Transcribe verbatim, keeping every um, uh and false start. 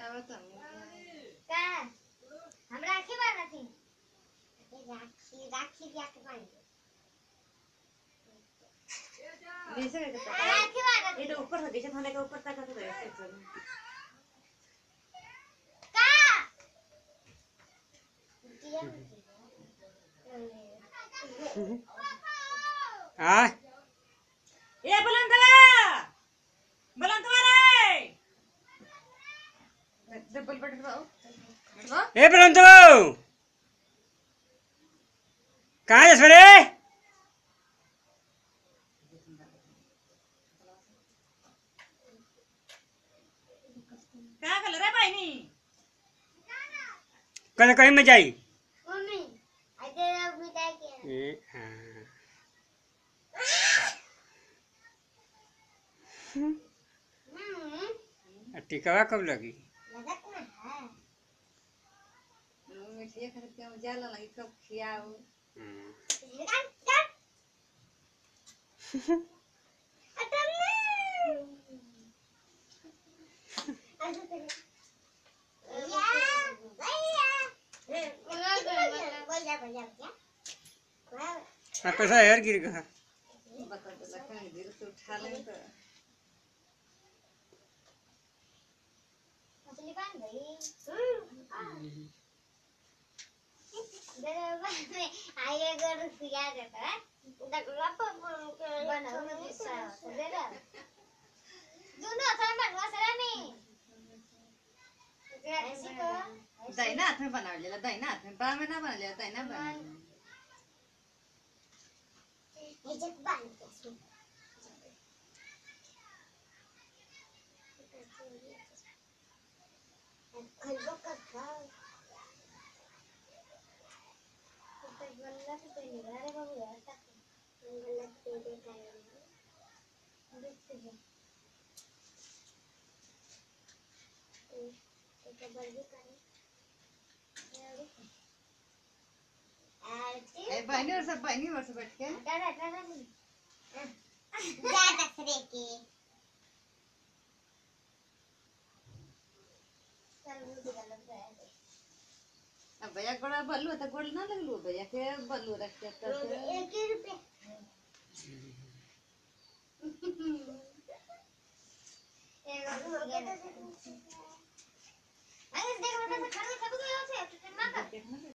का हम राखी बांधा थी राखी राखी क्या के बांध नीचे के पता राखी बांधा ये तो ऊपर से दिखे थाने के ऊपर तक तो है का आ ए बुलंदवा बुलंदवा रे डबल बटन दबाओ ए प्रंतो कहाँ है सरे क्या कर रे भाई नी कल कहीं में जाई मम्मी अरे अब मिठाई के ए हाँ हम्म टिकवा कब लगी लगत ना है मिठिया खरीद के जाला लगी कब खियाओ कट कट अतम ऐसे तेरे या भैया बोल जा बोल जा क्या हाँ पैसा यार गिर गया बता दे लखन दिल से उठा ले तो मछली बांध गई में आगे अगर किया जाता है उधर पर बना नहीं सा देना दोनों असल में बनवा सरा नहीं ऐसे को दाहिना हाथ में बना लिया दाहिना हाथ में बाएं में ना बना लिया दाहिना बना ये जब बांध के खलबो का खाओ तो गल्ला से तो नहीं अरे बाबू यार तक गल्ला से दे कर देखते हैं तो तो बर्गी करें ए बहनी और सब बहनी और सब बैठ के टाटा टाटा जा दसरे के चल वो दिखा लग रहा है अब भैया गोड़ा बल्लू तो गोड़ ना लगलू भैया के बल्लू रख के तो एक ही रुपए एक और हो गया अरे देख बेटा खड़े सब गए हो से ना कर